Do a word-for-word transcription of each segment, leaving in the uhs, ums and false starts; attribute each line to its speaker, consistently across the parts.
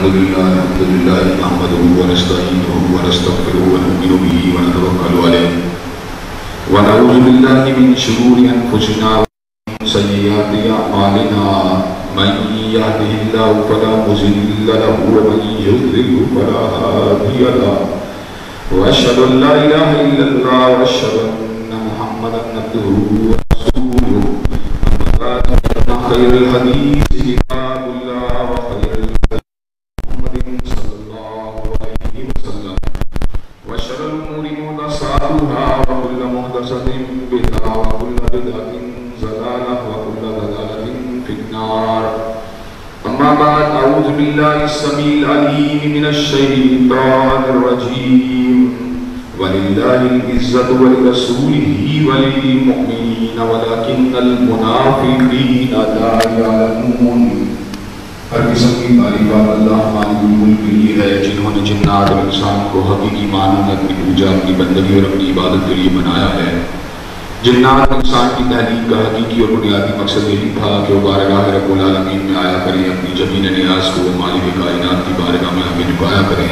Speaker 1: الحمد لله الحمد لله نحمده ونستعينه ونستغفره ونؤمن به ونتوكل عليه ونعوذ بالله من شرور أنفسنا ومن سيئات أعمالنا من يهده الله فلا مضل له ومن يضلل فلا هادي له وأشهد أن لا إله إلا الله وأشهد أن محمدا عبده ورسوله أما بعد فإن خير الحديث كتاب الله وخير الهدي محمد صلى الله عليه وسلم وشر الأمور محدثاتها وكل محدثة بدعة وكل بدعة ضلالة وكل ضلالة في النار. أما بعد أعوذ بالله السميع العليم من الشيطان الرجيم. ولله العزة ولرسوله وللمؤمنين ولكن المنافقين لا يعلمون. ہر قسم کی تعریفات اللہ مالک الملک کے لیے ہے جنہوں نے جنات اور انسان کو حقیقی معنوں میں اپنی پوجا اپنی بندگی اور اپنی عبادت کے لیے بنایا ہے. جنات انسان کی تحلیق کا حقیقی اور بنیادی مقصد یہی تھا کہ وہ بارگاہ رب العالمین میں آیا کریں، اپنی جبین نیاز کو مالک کائنات کی بارگاہ میں ہمیں جھکایا کریں،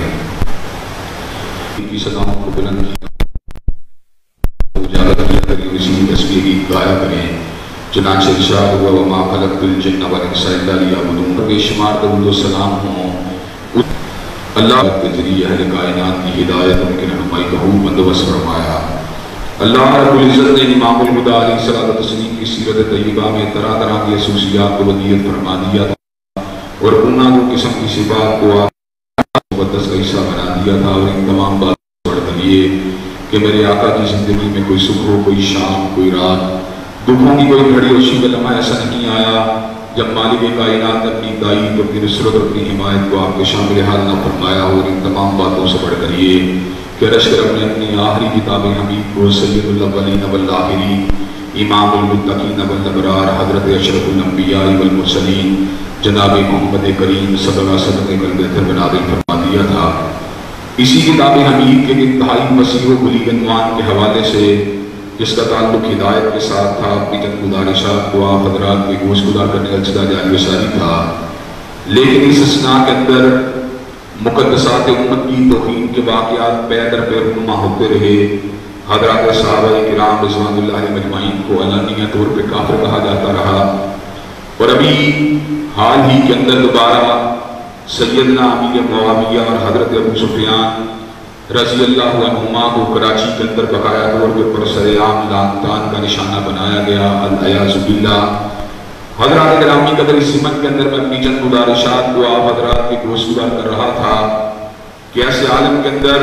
Speaker 1: ان کی صداؤں کو بلند کیا اجازت کیا کریں، اسی تسبیح کی گایا کریں. چنانچہ ارشاد ہوا وما خلقت الجن والانس الا لیعبدون. بے شمار درود و سلام ہوں اللہ کے ذریعے اہل کائنات کی ہدایت ان کی رہنمائی کا خوب بندوبست فرمایا. اللہ رب العزت نے امام الہدیٰ علیہ الصلوۃ والتسلیم کی سیرت طیبہ میں طرح طرح کی خصوصیات کو ودیت فرما دیا تھا اور گناہ کو قسم کی صفات کو مقدس کا حصہ بنا دیا تھا. اور ان تمام باتوں پڑھ کر یہ کہ میرے آقا کی زندگی میں کوئی صبح ہو، کوئی شام، کوئی رات، دکھوں کی کوئی گھڑی اور شیب لمحہ ایسا نہیں آیا جب مالک کائنات نے اپنی تائید، اپنی نصرت اور اپنی حمایت کو آپ کے شامل حال نہ فرمایا ہو. اور ان تمام باتوں سے بڑھ کر یہ کہ عرش رب نے اپنی آخری کتاب حمید کو سید الاولین والآخرین امام المتقین والابرار حضرت اشرف الانبیاء والمرسلین جناب محمد کریم صلی اللہ علیہ وسلم کے قلب بہتر میں نازل فرما دیا تھا. اسی کتاب حمید کے انتہائی وسیع و بلیغ عنوان کے حوالے سے جس کا تعلق ہدایت کے ساتھ تھا، اپنی چند گزارشات کو آپ حضرات میں گوش گزار کرنے کا سلسلہ جاری و ساری تھا. لیکن اس اثناء کے اندر مقدسات امت کی توہین کے واقعات پے در پے رونما ہوتے رہے. حضرات صحابہ کرام رضوان اللہ مجمعین کو علانیہ طور پہ کافر کہا جاتا رہا. اور ابھی حال ہی کے اندر دوبارہ سیدنا امیر معاویہ اور حضرت ابو سفیان رضی اللہ عنہما کو کراچی کے اندر بقایا طور پر پرسرعام لعن طعن کا نشانہ بنایا گیا. العیاذ باللہ. حضرات گرامی قدر اس سمت کے اندر میں اپنی چند گزارشات کو آپ حضرات کی گوش گزار کر رہا تھا کہ ایسے عالم کے اندر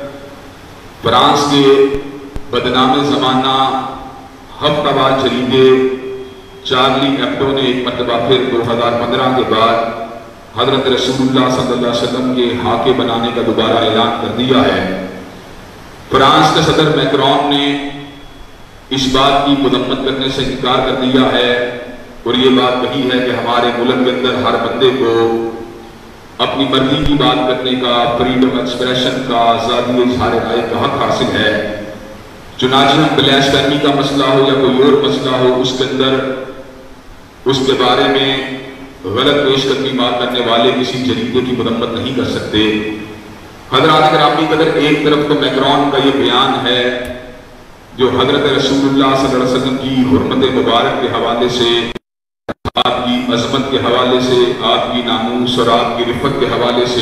Speaker 1: فرانس کے بدنام زمانہ ہفتہ وار جریدے چارلی ایبڈو نے ایک مرتبہ پھر دو ہزار پندرہ کے بعد حضرت رسول اللہ صلی اللہ علیہ وسلم کے حاکم بنانے کا دوبارہ اعلان کر دیا ہے. فرانس کے صدر میکرون نے اس بات کی مذمت کرنے سے انکار کر دیا ہے اور یہ بات کہی ہے کہ ہمارے ملک کے اندر ہر بندے کو اپنی مرضی کی بات کرنے کا، فریڈم ایکسپریشن کا، آزادی اظہار رائے کا حق حاصل ہے. چنانچہ ہم بلیسفیمی کا مسئلہ ہو یا کوئی اور مسئلہ ہو، اس کے اندر اس کے بارے میں غلط پیش قدمی بات کرنے والے کسی جریدے کی مذمت نہیں کر سکتے. حضرات گرامی قدر ایک طرف تو میکرون کا یہ بیان ہے جو حضرت رسول اللہ صلی اللہ علیہ وسلم کی حرمت مبارک کے حوالے سے، آپ کی عظمت کے حوالے سے، آپ کی ناموس اور آپ کی رفت کے حوالے سے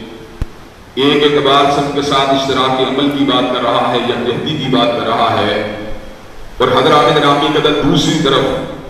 Speaker 1: ایک اعتبار سب کے ساتھ اشتراک عمل کی بات کر رہا ہے یا یکجہتی کی بات کر رہا ہے. اور حضرات گرامی قدر دوسری طرف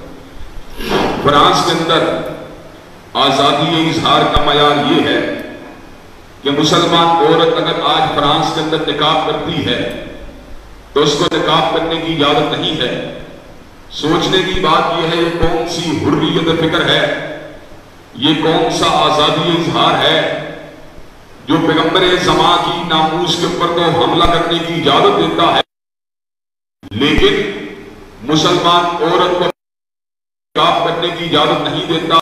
Speaker 1: فرانس کے اندر آزادی اظہار کا معیار یہ ہے کہ مسلمان عورت اگر آج فرانس کے اندر نقاب کرتی ہے تو اس کو نقاب کرنے کی اجازت نہیں ہے. سوچنے کی بات یہ ہے یہ کون سی حریت فکر ہے، یہ کون سا آزادی اظہار ہے جو پیغمبر زمان کی ناموس کے اوپر تو حملہ کرنے کی اجازت دیتا ہے لیکن مسلمان عورت کو نقاب کرنے کی اجازت نہیں دیتا.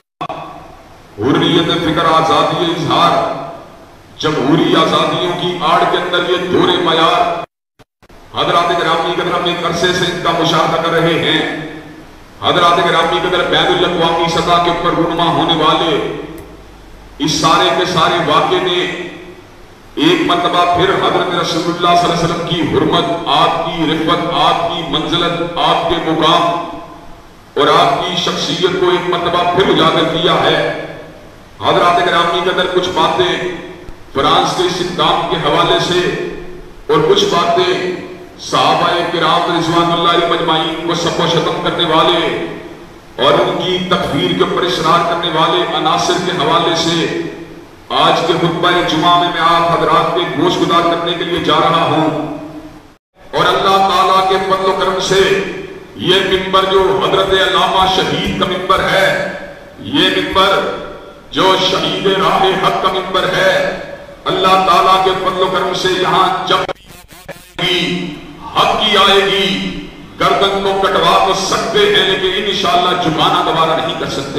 Speaker 1: حریت فکر، آزادی اظہار، جمہوری آزادیوں کی آڑ کے اندر یہ دور معیار حضرات گرامی قدر ہم ایک عرصے سے ان کا مشاہدہ کر رہے ہیں. حضرات گرامی قدر بین الاقوامی سطح کے اوپر رونما ہونے والے اس سارے کے سارے واقعے نے ایک مرتبہ پھر حضرت رسول اللہ صلی اللہ علیہ وسلم کی حرمت، آپ کی رفعت، آپ کی منزلت، آپ کے مقام اور آپ کی شخصیت کو ایک مرتبہ پھر اجاگر کیا ہے۔ حضرات گرامی کے اندر کچھ باتیں فرانس کے استحکام کے حوالے سے اور کچھ باتیں صحابہ کرام رضوان اللہ علیہم مجمعین کو سب و شتم کرنے والے اور ان کی تکفیر کے اوپر اصرار کرنے والے عناصر کے حوالے سے آج کے خطبہ جمعہ میں میں آپ حضرات کے گوش گزار کرنے کے لیے جا رہا ہوں۔ اور اللہ تعالیٰ کے فضل و کرم سے یہ منبر جو حضرت علامہ شہید کا منبر ہے، یہ منبر جو شہید راہ حق کا منبر ہے، اللہ تعالیٰ کے فضل و کرم سے یہاں جب بھی حق کی آئے گی گردن کو کٹوا تو سکتے ہیں لیکن انشاءاللہ جھکانا دوبارہ نہیں کر سکتے۔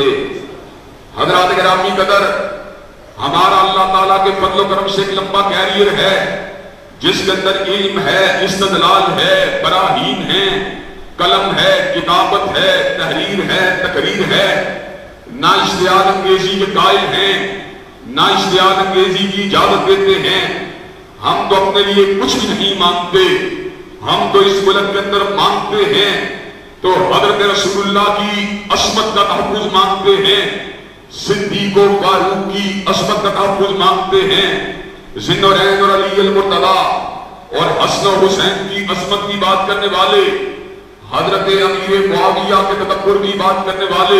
Speaker 1: حضرات گرامی قدر، ہمارا اللہ تعالیٰ کے فضل و کرم سے ایک لمبا کیریئر ہے جس کے اندر علم ہے، استدلال ہے، براہین ہے، قلم ہے، کتابت ہے، تحریر ہے، تقریر ہے، نہ اشتہار انگیزی کے قائل ہیں، نہ اشتہار انگیزی کی اجازت دیتے ہیں۔ ہم تو اپنے لیے کچھ بھی نہیں مانگتے، ہم تو اس ملک کے اندر مانگتے ہیں تو حضرت رسول اللہ کی عصمت کا تحفظ مانگتے ہیں، صدیق و فاروق کی عصمت کا تحفظ مانگتے ہیں، ذوالنورین اور علی المرتضیٰ اور حسن و حسین کی عصمت کی بات کرنے والے، حضرت امیر معاویہ کے تکبر کی بات کرنے والے،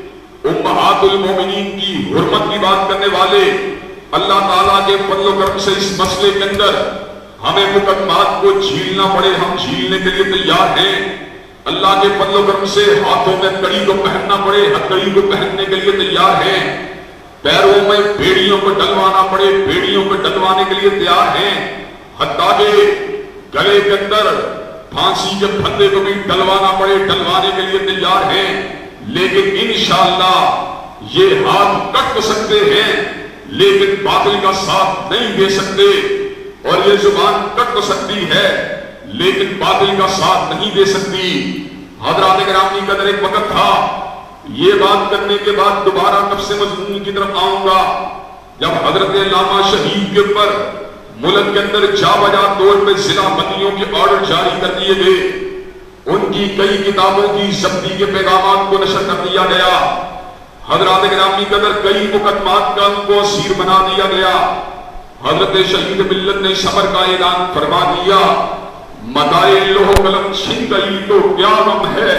Speaker 1: امہات المومنین کی حرمت کی بات کرنے والے۔ اللہ تعالیٰ کے فضل و کرم سے اس مسئلے کے اندر ہمیں مقدمات کو جھیلنا پڑے، ہم جھیلنے کے لیے تیار ہیں۔ اللہ کے فضل و کرم سے ہاتھوں میں کڑی کو پہننا پڑے، ہتھکڑی کو پہننے کے لیے تیار ہیں۔ پیروں میں بیڑیوں کو ڈلوانا پڑے، بیڑیوں کو ڈلوانے کے لیے تیار ہیں۔ حتیٰ کہ گلے کے اندر پھانسی کے پھندے کو بھی ڈلوانا پڑے، ڈلوانے کے لیے تیار ہیں۔ لیکن انشاءاللہ یہ ہاتھ کٹ تو سکتے ہیں لیکن باطل کا ساتھ نہیں دے سکتے، اور یہ زبان کٹ تو سکتی ہے لیکن باطل کا ساتھ نہیں دے سکتی۔ حضرات گرامی قدر، ایک وقت تھا، یہ بات کرنے کے بعد دوبارہ نفس مضمون کی طرف آؤں گا، جب حضرت علامہ شہید کے اوپر ملک کے اندر جا بجا طور پہ ضلع بندیوں کے آرڈر جاری کر دیے گئے، ان کی کئی کتابوں کی ضبطی کے پیغامات کو نشر کر دیا گیا، حضرات گرامی قدر کئی مقدمات کا ان کو اسیر بنا دیا گیا۔ حضرت شہید ملت نے صبر کا اعلان فرما دیا، متائے لوہ قلم چھن گئی تو کیا غم ہے،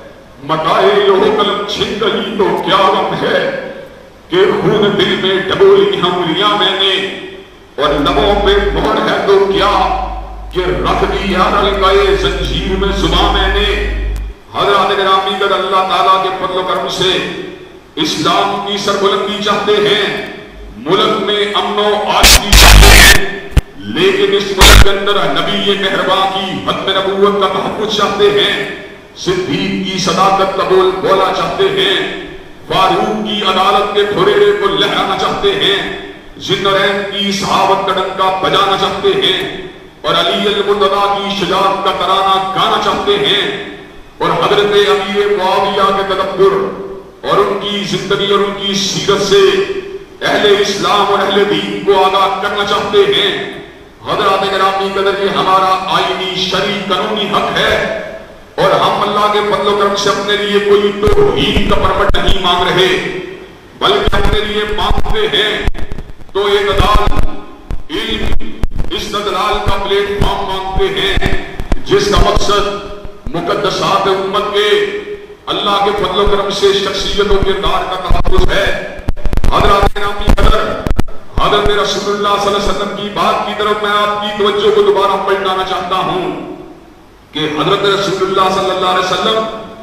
Speaker 1: متائے لوہ قلم چھن گئی تو کیا غم ہے، کہ خون دل میں ڈبولی انگلیاں میں نے اور لبوں پہ مہر ہے تو کیا، کہ رکھ دیا رلقائے زنجیر میں زباں میں نے۔ حضرات گرامی قدر، اللہ تعالیٰ کے فضل و کرم سے اسلام کی سربلندی چاہتے ہیں، ملک میں امن و آشتی چاہتے ہیں، لیکن اس ملک کے اندر نبی مہربان کی ختم نبوت کا تحفظ چاہتے ہیں، صدیق کی صداقت کا بول بولا چاہتے ہیں، فاروق کی عدالت کے پھریرے کو لہرانا چاہتے ہیں، ذوالنورین کی صحابت کا ڈنکا بجانا چاہتے ہیں، اور علی المرتضیٰ کی شجاعت کا ترانہ گانا چاہتے ہیں، اور حضرت امیر معاویہ کے تدبر اور ان کی زندگی اور ان کی سیرت سے اہل اسلام اور اہل دین کو آگاہ کرنا چاہتے ہیں۔ حضرات گرامی قدر، یہ ہمارا آئینی شرعی قانونی حق ہے، اور ہم اللہ کے فضل و کرم سے اپنے لیے کوئی توہین کا پرمٹ نہیں مانگ رہے، بلکہ اپنے لیے مانگتے ہیں تو اعتدال، علم، استدلال کا پلیٹ فارم مانگتے ہیں، جس کا مقصد مقدسات امت کے اللہ کے فضل و کرم سے شخصیت و کردار کا تحفظ ہے۔ حضرات گرامی قدر، حضرت رسول اللہ صلی اللہ علیہ وسلم کی بات کی طرف میں آپ کی توجہ کو دوبارہ پلٹانا چاہتا ہوں کہ حضرت رسول اللہ صلی اللہ علیہ وسلم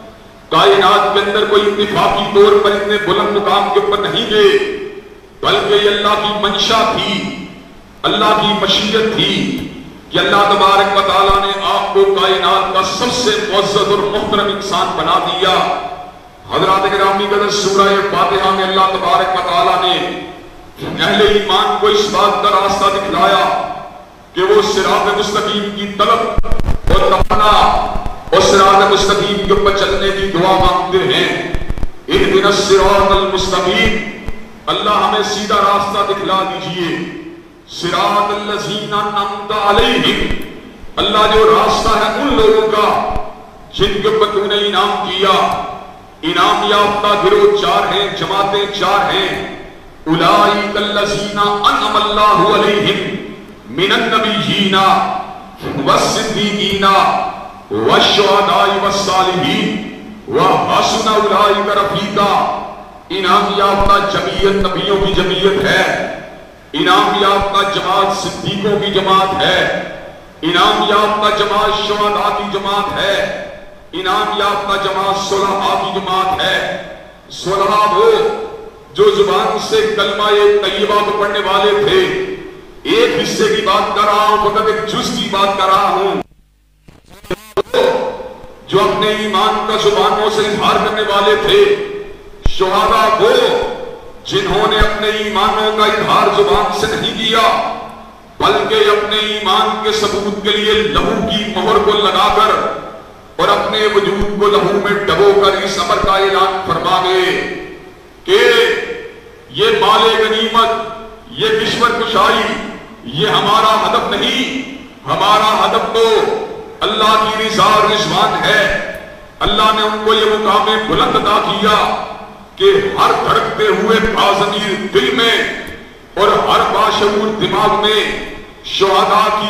Speaker 1: کائنات کے اندر کوئی اتفاقی طور پر اتنے بلند مقام کے اوپر نہیں گئے، بلکہ یہ اللہ کی منشا تھی، اللہ کی مشیت تھی کہ اللہ تبارک و تعالیٰ نے آپ کو کائنات کا سب سے معزز اور محترم انسان بنا دیا۔ حضرات گرامی قدر، سورہ فاتحہ میں اللہ تبارک و تعالیٰ نے اہل ایمان کو اس بات کا راستہ دکھلایا کہ وہ صراط مستقیم کی طلب اور تمنا اور صراط مستقیم کے اوپر چلنے کی دعا مانگتے ہیں۔ اہدنا الصراط المستقیم، اللہ ہمیں سیدھا راستہ دکھلا دیجئے. صراط الذین انعمت علیہم، اللہ جو راستہ ہے ان لوگوں کا جن کے اوپر تو نے انعام کیا. انعام یافتہ گروہ چار ہیں، جماعتیں چار ہیں. اولئک الذین انعم اللہ علیہم من النبیین والصدیقین والشہداء والصالحین وحسن اولئک رفیقا. انعام یافتہ جمعیت نبیوں کی جمعیت ہے. انعام یافتہ جماعت صدیقوں کی جماعت ہے. انعام یافتہ جماعت شہداء کی جماعت ہے. انعام یافتہ جماعت صلحاء کی جماعت ہے. صلحاء وہ جو زبان سے کلمہ طیبہ کو پڑھنے والے تھے. ایک حصے کی بات کر رہا ہوں، فقط ایک جز کی بات کر رہا ہوں. جو اپنے ایمان کا زبانوں سے اظہار کرنے والے تھے. شہداء وہ جنہوں نے اپنے ایمانوں کا اظہار زبان سے نہیں کیا بلکہ اپنے ایمان کے ثبوت کے لیے لہو کی مہر کو لگا کر اور اپنے وجود کو لہو میں ڈبو کر اس امر کا اعلان فرما گئے کہ یہ مال غنیمت، یہ کشور کشائی، یہ ہمارا ہدف نہیں. ہمارا ہدف تو اللہ کی رضا اور رضوان ہے. اللہ نے ان کو یہ مقام بلند عطا کیا کہ ہر دھڑکتے ہوئے باضمیر دل میں اور ہر باشعور دماغ میں شہداء کی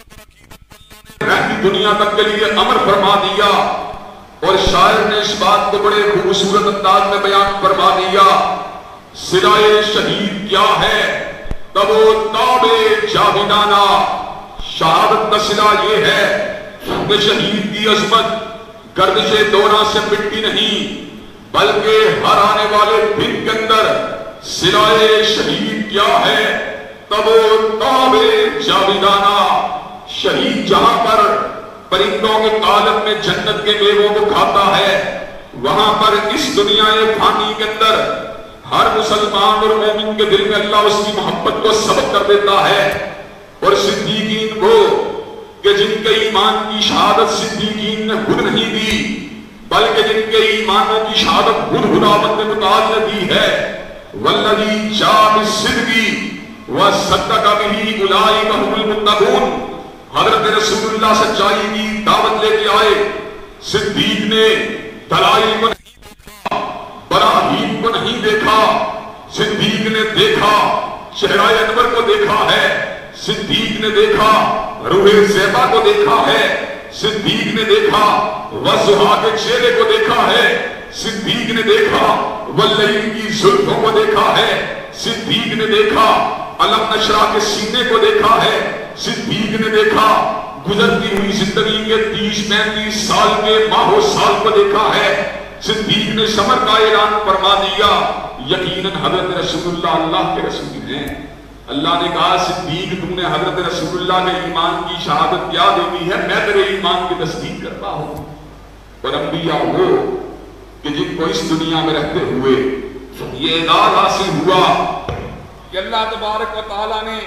Speaker 1: محبت رہتی دنیا تک کے لیے امر فرما دیا. اور شاعر نے اس بات کو بڑے خوبصورت انداز میں بیان فرما دیا. صلائے شہید کیا ہے تب و تاب جاویدانہ. شہادت کا صلہ یہ ہے کہ شہید کی عظمت گردش دورہ سے مٹتی نہیں بلکہ ہر آنے والے دن کے اندر صلائے شہید کیا ہے تب و تاب جاویدانہ. شہید جہاں پر پرندوں کے عالم میں جنت کے میووں کو کھاتا ہے، وہاں پر اس دنیا فانی کے اندر ہر مسلمان اور مومن کے دل میں اللہ اس کی محبت کو سبق کر دیتا ہے. اور صدیقین وہ کہ جن کے ایمان کی شہادت صدیقین نے خود نہیں دی بلکہ جن کے ایمانوں کی شہادت خود خداوند متعال نے دی ہے. والذی جاء بالصدق وصدق بہ اولئک هم المتقون. حضرت رسول اللہ سچائی کی دعوت لے کے آئے. صدیق نے دلائل کو نہیں دیکھا، براہین کو نہیں دیکھا. صدیق نے دیکھا چہرہ انور کو دیکھا ہے. صدیق نے دیکھا روح زیبا کو دیکھا ہے. صدیق نے دیکھا وضحا کے چہرے کو دیکھا ہے. صدیق نے دیکھا واللیل کی زلفوں کو دیکھا ہے. صدیق نے دیکھا علم نشرہ کے سینے کو دیکھا ہے. صدیق نے دیکھا گزرتی ہوئی زندگی کے تیس پینتیس سال کے ماہ و سال کو دیکھا ہے. صدیق نے صبر کا اعلان فرما دیا. یقیناً حضرت رسول اللہ اللہ کے رسول ہیں. اللہ نے کہا صدیق تم نے حضرت رسول اللہ کے ایمان کی شہادت کیا دے دی ہے، میں تیرے ایمان کی تصدیق کرتا ہوں. اور انبیاء وہ کہ جن کو اس دنیا میں رہتے ہوئے یہ اعزاز حاصل ہوا کہ اللہ تبارک و تعالیٰ نے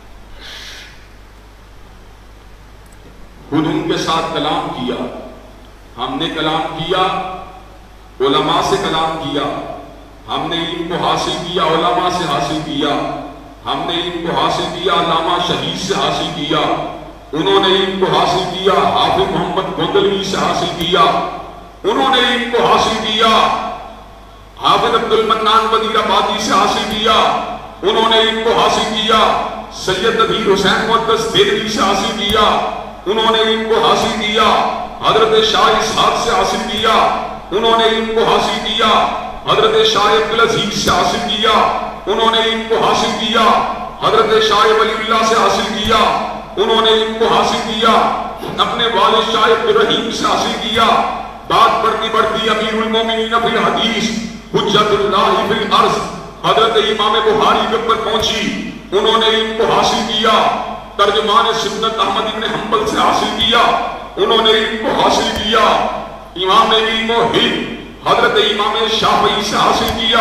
Speaker 1: خود ان کے ساتھ کلام کیا. ہم نے کلام کیا، علماء سے کلام کیا. ہم نے علم کو حاصل کیا، علماء سے حاصل کیا. ہم نے علم کو حاصل کیا، علامہ شہید سے حاصل کیا. انہوں نے علم کو حاصل کیا، حافظ محمد گوندلوی سے حاصل کیا. انہوں نے علم کو حاصل کیا، حافظ عبد المنان وزیر آبادی سے حاصل کیا. انہوں نے علم کو حاصل کیا، سید نذیر حسین مقدس دہلوی سے حاصل کیا. انہوں نے علم کو حاصل کیا، حضرت شاہ اسحاق سے حاصل کیا. انہوں نے علم کو حاصل کیا، حضرت شاہ عبدالعزیز سے حاصل کیا. انہوں نے علم کو حاصل کیا، حضرت شاہ ولی اللہ سے حاصل کیا. انہوں نے علم کو حاصل کیا، اپنے والد شاہ عبدالرحیم سے حاصل کیا. بات بڑھتی بڑھتی امیر المومنین فی الحدیث حجت اللہ فی الارض حضرت امام بخاری کے اوپر پہنچی. انہوں نے علم کو حاصل کیا، ترجمان سنت احمد بن حنبل سے حاصل کیا. انہوں نے علم کو حاصل کیا، امام علم و حلم حضرت امام شافعی سے حاصل کیا.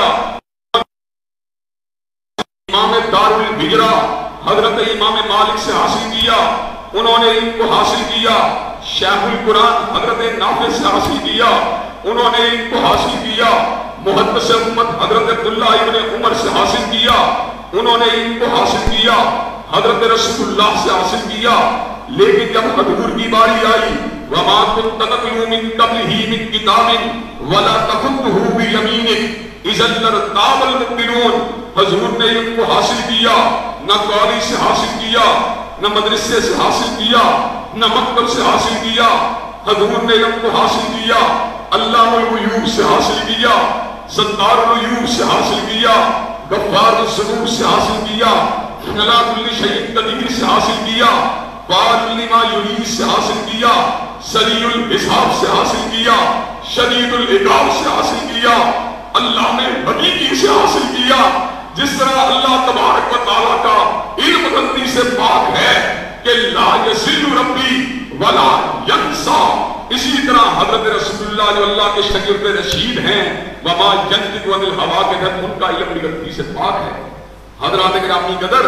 Speaker 1: امام دار الہجرہ حضرت امام مالک سے حاصل کیا. انہوں نے علم کو حاصل کیا، شیخ القرآن حضرت نافع سے حاصل کیا. انہوں نے علم کو حاصل کیا، محدث امت حضرت عبداللہ ابن عمر سے حاصل کیا، انہوں نے ان کو حاصل کیا، حضرت رسول اللہ سے حاصل کیا، لیکن جب حضور کی باری آئی وَمَا كُنْتَ تَتْلُو مِن قَبْلِهِ مِن كِتَابٍ وَلَا تَخُطُّهُ بِيَمِينِكَ إِذًا لَارْتَابَ الْمُبْطِلُونَ، حضور نے ان کو حاصل کیا، نہ قاری سے حاصل کیا، نہ مدرسے سے حاصل کیا، نہ مکتب سے حاصل کیا، حضور نے ان کو حاصل کیا، علام الغیوب سے حاصل کیا، ستار الغیوب سے حاصل کیا، غفار الذنوب سے حاصل کیا، علی کل شیء قدیر سے حاصل کیا، فاعل لما یرید سے حاصل کیا، سریع الحساب سے حاصل کیا، شدید العقاب سے حاصل کیا، اللہ نے حقیقی سے حاصل کیا۔ جس طرح اللہ تبارک و تعالیٰ کا علم غلطی سے پاک ہے کہ لا یضل ربی ولا ینسا، اسی طرح حضرت رسول اللہ جو اللہ کے شاگرد رشید ہیں وما ینطق عن الہوا کے تحت ان کا علم غلطی سے پاک ہے۔ حضرات گرامی قدر،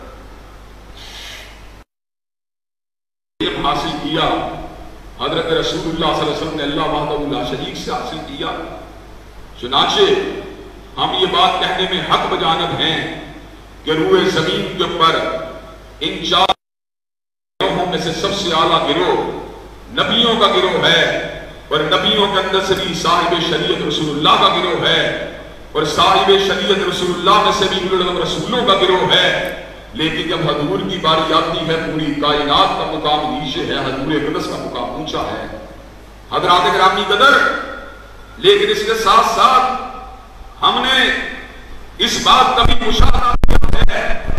Speaker 1: علم حاصل کیا حضرت رسول اللہ صلی اللہ علیہ وسلم نے اللہ وحدہ لا شریک سے حاصل کیا۔ چنانچہ ہم یہ بات کہنے میں حق بجانب ہیں کہ روح زمین کے اوپر ان چار گروہوں میں سے سب سے اعلیٰ گروہ نبیوں کا گروہ ہے، اور نبیوں کے اندر سے بھی صاحب شریعت رسول اللہ کا گروہ ہے، اور صاحب شریعت رسول اللہ میں سے بھی رسولوں کا گروہ ہے۔ لیکن جب حضور کی باری آتی ہے پوری کائنات کا مقام نیچے ہے، حضور اقدس کا مقام اونچا ہے۔ حضرات گرامی قدر، لیکن اس کے ساتھ ساتھ ہم نے اس بات کا بھی مشاہدہ کیا ہے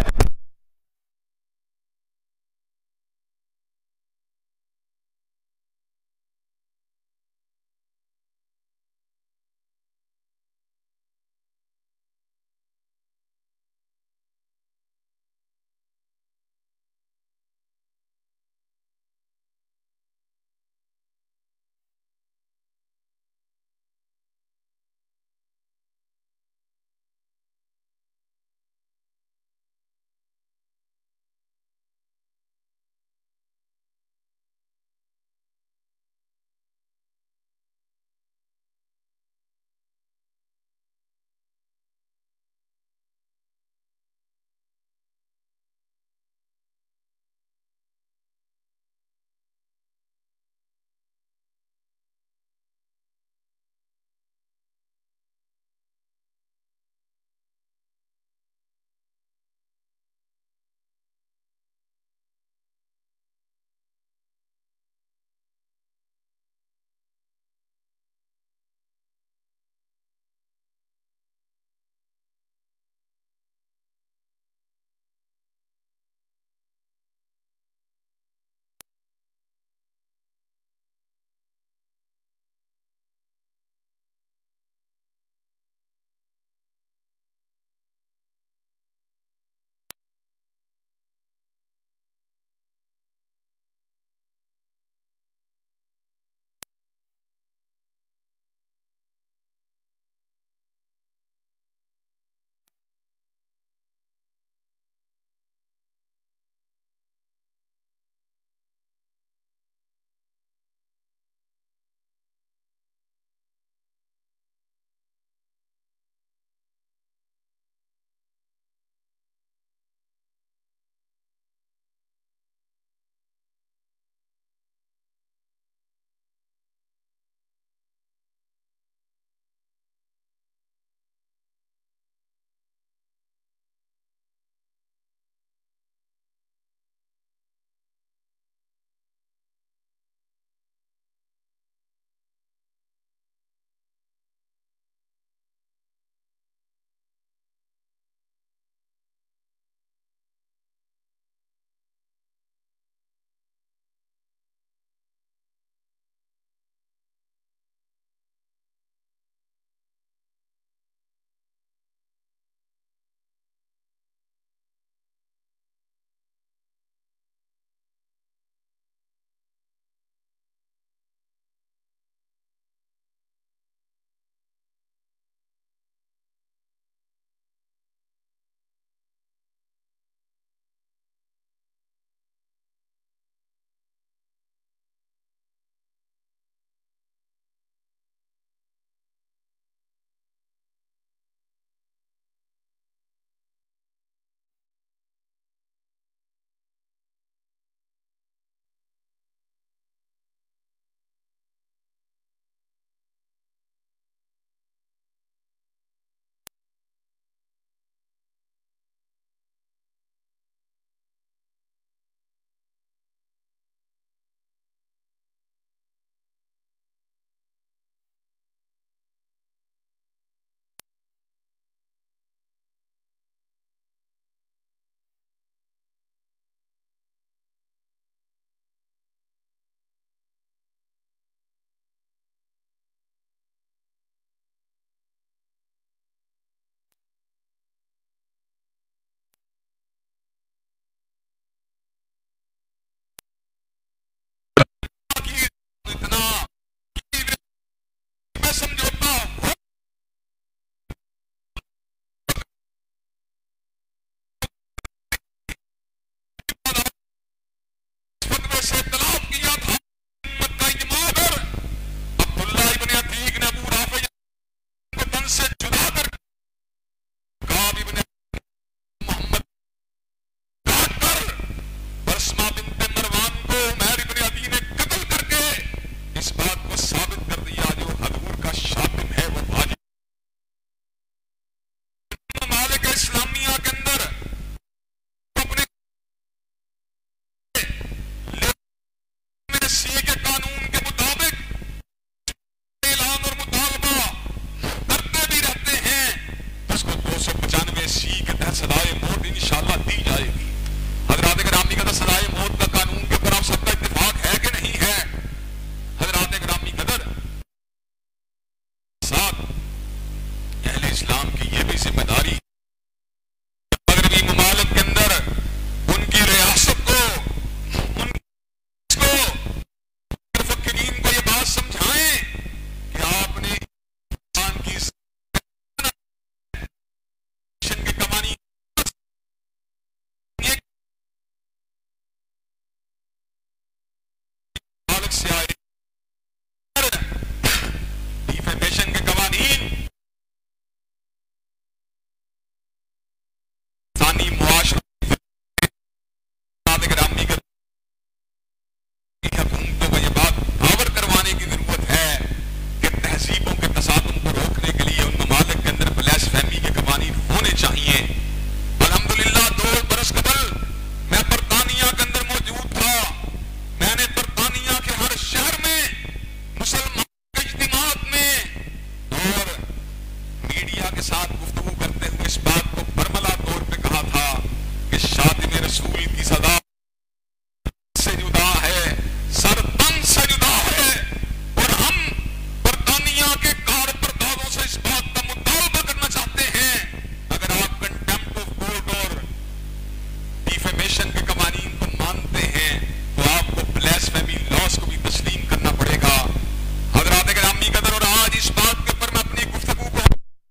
Speaker 2: رسول کی صدا سے جدا ہے، سر تن سے جدا ہے، اور ہم برطانیہ کے کار پردازوں سے اس بات کا مطالبہ کرنا چاہتے ہیں اگر آپ کنٹمپٹ آف کورٹ اور ڈیفیمیشن کے قوانین کو مانتے ہیں تو آپ کو بلیسفیمی لاس کو بھی تسلیم کرنا پڑے گا۔ حضرات گرامی قدر، اور آج اس بات کے اوپر میں اپنی گفتگو کو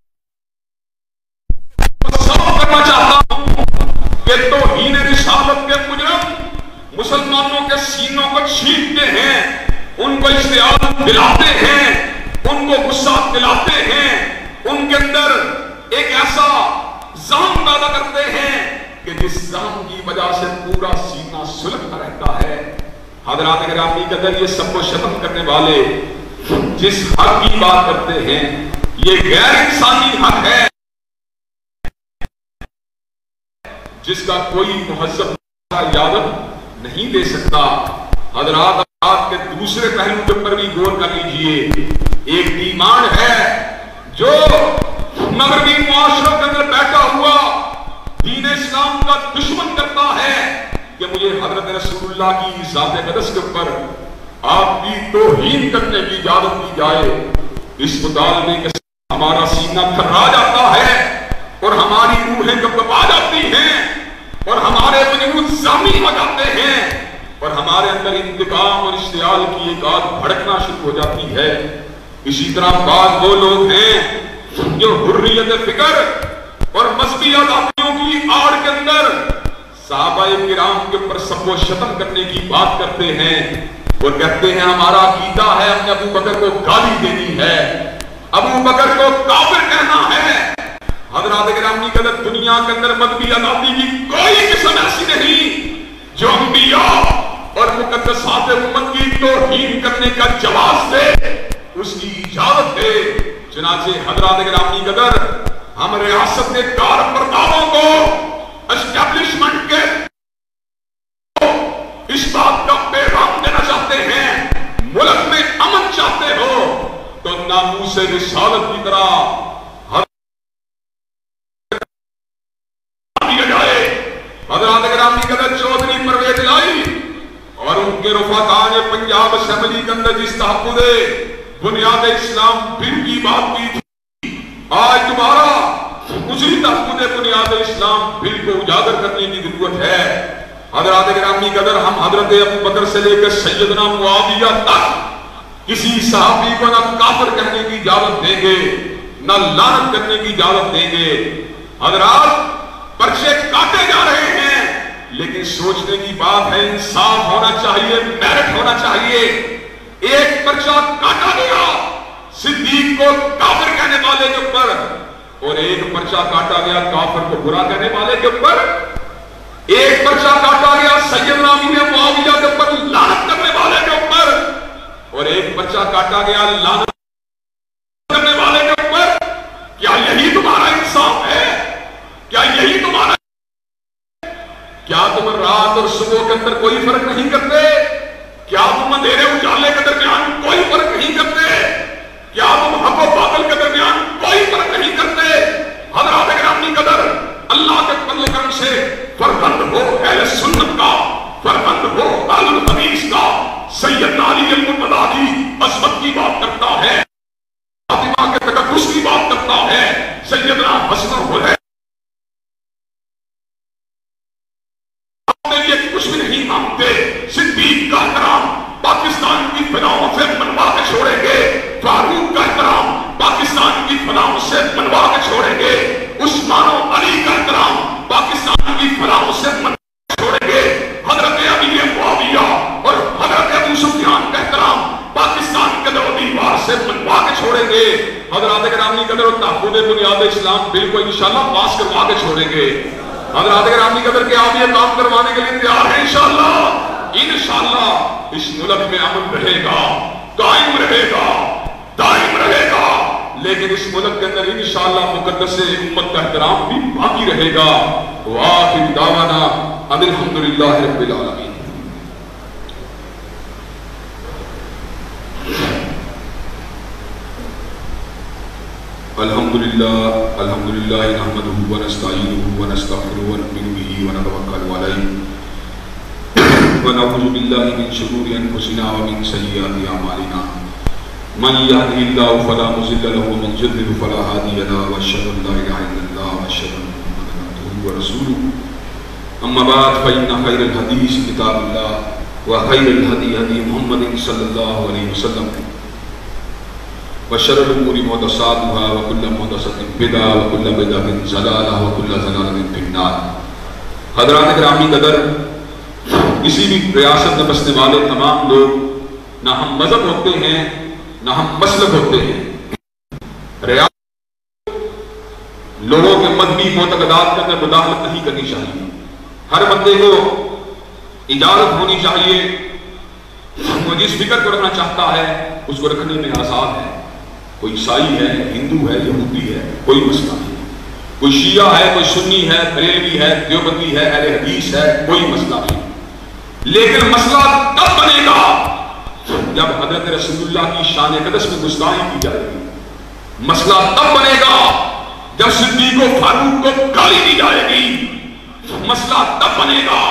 Speaker 1: صاف کرنا چاہتا ہوں کہ توہین رسالت کے مجرم مسلمانوں کے سینوں کو چھینتے ہیں، ان کو اشتعال دلاتے ہیں، ان کو غصہ دلاتے ہیں، ان کے اندر ایک ایسا ذہن پیدا کرتے ہیں کہ جس ذہن کی وجہ سے پورا سینہ سلگتا رہتا ہے۔ حضرات گرامی قدر، یہ سب کو شتم کرنے والے جس حق کی بات کرتے ہیں یہ غیر انسانی حق ہے جس کا کوئی مہذب اجازت نہیں دے سکتا۔ حضرات آپ کے دوسرے پہلو کے اوپر بھی غور کر لیجئے۔ ایک ایمان ہے جو مغربی معاشروں کے اندر بیٹھا ہوا دین اسلام کا دشمن کرتا ہے کہ مجھے حضرت رسول اللہ کی ذات اقدس کے اوپر آپ کی توہین کرنے کی اجازت دی جائے۔ اس مطالبے کے ساتھ ہمارا سینہ تھرا جاتا ہے اور ہماری روحیں کپکپا جاتی ہیں اور ہمارے وجود زخمی ہو جاتے ہیں اور ہمارے اندر انتقام اور اشتعال کی ایک آگ بھڑکنا شروع ہو جاتی ہے۔ اسی طرح بعض وہ لوگ ہیں جو حریت فکر اور مذہبی آزادیوں کی آڑ کے اندر صحابہ کرام کے اوپر سب و شتم کرنے کی بات کرتے ہیں اور کہتے ہیں ہمارا عقیدہ ہے ہم نے ابو بکر کو گالی دینی ہے، ابو بکر کو کافر کہنا ہے۔ حضرات گرامی قدر، دنیا کے اندر مذہبی آزادی کی کوئی قسم ایسی نہیں جو انبیاء اور مقدسات امت کی توہین کرنے کا جواز دے، اس کی اجازت دے۔ چنانچہ حضرات گرامی قدر، ہم ریاست کے کار پرداروں کو اسٹیبلشمنٹ کے اس بات کا پیغام دینا چاہتے ہیں، ملک میں امن چاہتے ہو تو ناموس رسالت کی طرح حضرات گرامی قدر چودھری پرویز لائی اور ان کے رفقا نے پنجاب اسمبلی کے اندر جس تحفظ بنیاد اسلام بل کی بات کی تھی، آج دوبارہ اسی تحفظ بنیاد اسلام بل کو اجاگر کرنے کی ضرورت ہے۔ حضرات گرامی قدر، ہم حضرت ابو بکر سے لے کر سیدنا معاویہ تک کسی صحابی کو نہ کافر کہنے کی اجازت دیں گے نہ لعنت کرنے کی اجازت دیں گے۔ حضرات پرچے کاٹے جا رہے ہیں لیکن سوچنے کی بات ہے، انصاف ہونا چاہیے، میرٹ ہونا چاہیے۔ ایک پرچہ کاٹا گیا صدیق کو کافر کہنے والے کے اوپر اور ایک پرچہ کاٹا گیا کافر کو برا کہنے والے کے اوپر، ایک پرچہ کاٹا گیا سیدنا امیر معاویہ کے اوپر لعنت کرنے والے کے اوپر اور ایک پرچہ کاٹا گیا لعنت کرنے والے کے اوپر۔ کیا یہی تمہارا انصاف ہے؟ کیا یہی تمہارا؟ کیا تم رات اور صبح کے اندر کوئی فرق نہیں کرتے؟ کیا تم اندھیرے اجالے کے درمیان کوئی فرق نہیں کرتے؟ کیا تم حق و باطل کے درمیان کوئی فرق نہیں کرتے؟ حضرات گرامی قدر، اللہ کے فضل و کرم سے فرزند ہو اہل سنت کا، فرزند ہو اہل الحدیث کا، سیدنا علی المرتضیٰ کی عظمت کی بات کرتا ہے، فاطمہ کے تقدس کی بات کرتا ہے، سیدنا حسن حسین کچھ بھی نہیں مانگتے۔ صدیق کا احترام پاکستان کی فضاؤں سے منوا کے چھوڑیں گے، فاروق کا احترام پاکستان کی فضاؤں سے منوا کے چھوڑیں گے، عثمان و علی کا احترام پاکستان کی فضاؤں سے منوا کے چھوڑیں گے، حضرت علی معاویہ اور حضرت ابو سفیان کا احترام پاکستان کے دو دیوار سے منوا کے چھوڑیں گے۔ حضرات گرامی قدر، و تحفظ بنیاد اسلام بل کو انشاءاللہ پاس کروا کے چھوڑیں گے۔ حضرات گرامی قدر کے آپ یہ کام کروانے کے لیے تیار ہیں انشاءاللہ؟ انشاءاللہ اس ملک میں امن رہے گا، قائم رہے گا، دائم رہے گا، لیکن اس ملک کے اندر انشاءاللہ مقدس امت کا احترام بھی باقی رہے گا۔ وآخر دعوانا ان الحمدللہ رب العالمین۔ الحمدللہ الحمدللہ نحمدہ ونستعینہ ونستغفرہ ونؤمن بہ ونتوکل علیہ ونعوذ باللہ من شرور انفسنا ومن سیئات اعمالنا من یهده اللہ فلا مضل له ومن یضلل فلا هادی له واشهد ان لا الہ الا اللہ واشهد ان محمدا عبدہ ورسولہ اما بعد فإن خیر الحدیث کتاب اللہ وخیر الہدی ہدی محمد صلی اللہ علیہ وسلم وشر الامور محدثاتها وكل محدثۃ بدعہ وكل بدعۃ ضلالہ وكل ضلالۃ فی النار۔ حضرات گرامی قدر، کسی بھی ریاست میں بسنے والے تمام لوگ نہ ہم مذہب ہوتے ہیں نہ ہم مسلک ہوتے ہیں۔ ریاست لوگوں کے مذہبی معتقدات کے اندر مداخلت نہیں کرنی چاہیے۔ ہر بندے کو اجازت ہونی چاہیے، وہ جس فکر کو رکھنا چاہتا ہے اس کو رکھنے میں آزاد ہے۔ کوئی عیسائی ہے، ہندو ہے، یہودی ہے، کوئی مسئلہ نہیں۔ کوئی شیعہ ہے، کوئی سنی ہے، بریلوی ہے، دیوبندی ہے، اہل حدیث ہے، کوئی مسئلہ نہیں۔ لیکن مسئلہ تب بنے گا جب حضرت رسول اللہ کی شان اقدس میں گستاخی کی جائے گی۔ مسئلہ تب بنے گا جب صدیق و فاروق کو گالی دی جائے گی۔ مسئلہ تب بنے گا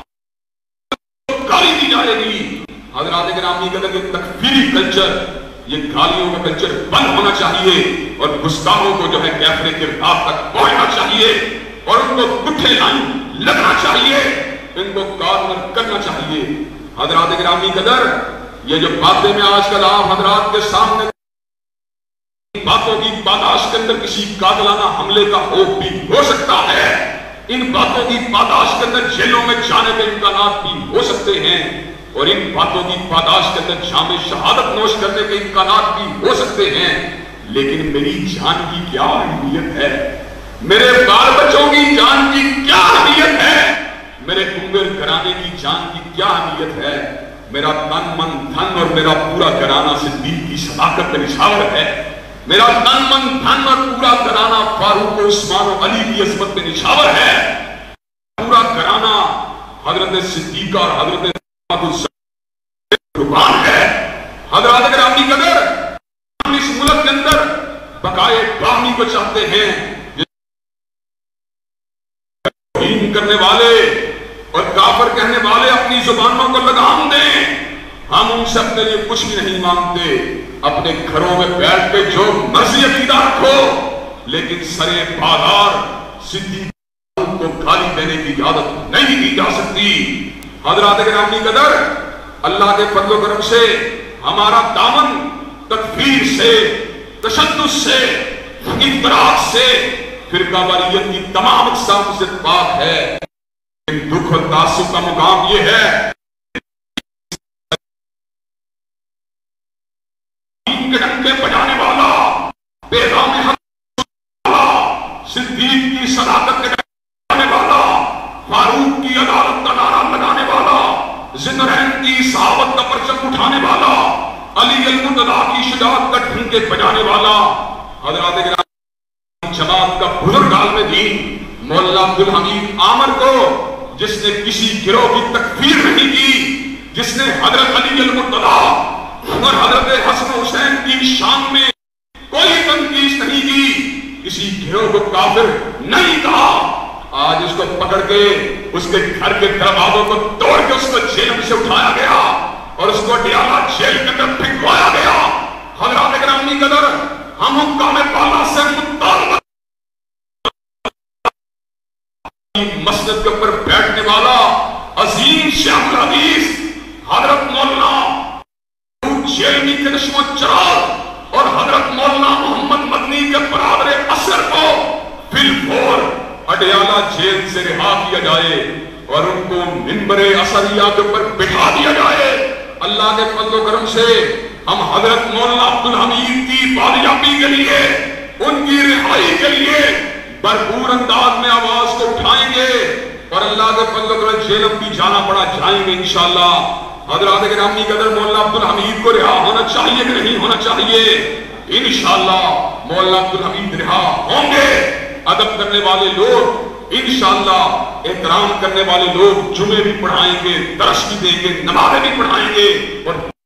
Speaker 1: گالی دی جائے گی۔ حضرات گرامی قدر، یہ تکفیری کلچر، یہ گالیوں کا کلچر بند ہونا چاہیے اور گستاخوں کو جو ہے کیفر کرداب تک پہنچنا چاہیے اور ان کو گٹھے لائن لگنا چاہیے، ان کو کارنر کرنا چاہیے۔ حضرات گرامی قدر، یہ جو باتیں میں آج کل آپ حضرات کے سامنے باتوں کی پاداش کے اندر کسی قاتلانہ حملے کا خوف بھی ہو سکتا ہے، ان باتوں کی پاداش کے اندر جیلوں میں جانے کے امکانات بھی ہو سکتے ہیں، اور ان باتوں کی پاداش کے اندر جام شہادت نوش کرنے کے امکانات بھی ہو سکتے ہیں، لیکن میری جان کی کیا اہمیت ہے؟ میرے بال بچوں کی جان کی کیا اہمیت ہے؟ میرے کنگر گھرانے کی جان کی کیا اہمیت ہے؟ میرا تن من دھن اور میرا پورا گھرانہ صدیق کی صداقت کا نچھاور ہے۔ میرا تن من دھن اور پورا گھرانہ فاروق و عثمان و علی کی عظمت میں نچھاور ہے۔ پورا گھرانہ حضرت صدیقہ اور حضرت قربان ہے۔ حضرات گرامی قدر، ہم اس ملک کے اندر بقائے باہمی کو چاہتے ہیں، دین کرنے والے اور کافر کہنے والے اپنی زبانوں کو لگام دیں۔ ہم ان سے اپنے لیے کچھ بھی نہیں مانگتے، اپنے گھروں میں بیٹھ کے جو مرضی عقیدہ رکھو، لیکن سرے بازار صدیق کو گالی دینے کی اجازت نہیں دی جا سکتی۔ حضرات گرامی قدر، اللہ کے فضل و کرم سے ہمارا دامن تکفیر سے، تشدد سے، انفراد سے، فرقہ واریت کی تمام اقسام سے پاک ہے۔ دکھ اور تعصب کا مقام یہ ہے کے ڈنکے بجانے والا، پیغام حق والا، صدیق کی صداقت کے ڈنکے بجانے والا، فاروق کی عدالت کا نعرہ لگانے والا، ذکرین کی صحابت کا پرچم اٹھانے والا، علی المرتضیٰ کی شجاعت کا ڈھنکے بجانے والا، حضرات گرامی جماعت کا بزرگ عالم دین مولانا عبدالحمید عامر کو، جس نے کسی گروہ کی تکفیر نہیں کی، جس نے حضرت علی المرتضیٰ اور حضرت حسن حسین کی شان میں کوئی تنقید نہیں کی، کسی گروہ کو کافر نہیں کہا، آج اس کو پکڑ کے اس کے گھر کے دروازوں کو توڑ کے اس کو جیل سے اٹھایا گیا اور اس کو ڈیالہ جیل کے اندر پھینکوایا گیا۔ حضرات گرامی قدر، ہم حکام بالا سے مطالبہ مسجد کے اوپر بیٹھنے والا عظیم شیخ الحدیث حضرت مولانا جیلمی کے نشم و چراغ اور حضرت مولانا محمد مدنی کے برادر اثر کو بالفور اڈیالہ جیل سے رہا کیا جائے اور ان کو منبر اثریہ کے اوپر بٹھا دیا جائے۔ اللہ کے فضل و کرم سے ہم حضرت مولانا عبدالحمید کی بازیابی کے لیے، ان کی رہائی کے لیے بھرپور انداز میں آواز کو اٹھائیں گے اور اللہ کے فضل و کرم جیلم بھی جانا پڑا جائیں گے انشاءاللہ۔ حضرات گرامی قدر، مولانا عبدالحمید کو رہا ہونا چاہیے کہ نہیں ہونا چاہیے؟ انشاءاللہ مولانا عبدالحمید رہا ہوں گے۔ ادب کرنے والے لوگ انشاءاللہ، احترام کرنے والے لوگ جمعے بھی پڑھائیں گے، درس بھی دیں گے، نمازیں بھی پڑھائیں گے اور